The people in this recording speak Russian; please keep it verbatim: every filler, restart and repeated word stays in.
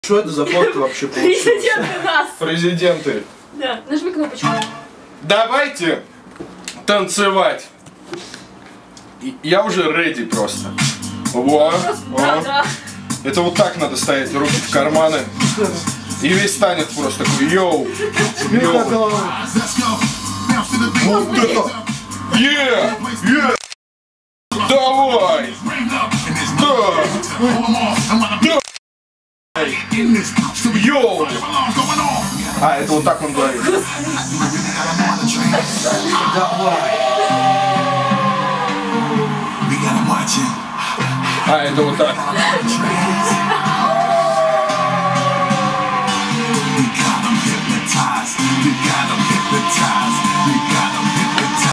Что это за фотка вообще получилась? Президенты нас! Президенты. Да, нажми кнопочку. Давайте танцевать. И- Я уже ready просто. Во, Да, во. да. Это вот так надо стоять, руки в карманы. И весь танец просто такой, йоу, йоу. Вот это. Е, е. Давай. Да. Да. Йоу. А, это вот так он говорит. Давай. А, это вот так. We got them hypnotized. We got them hypnotized.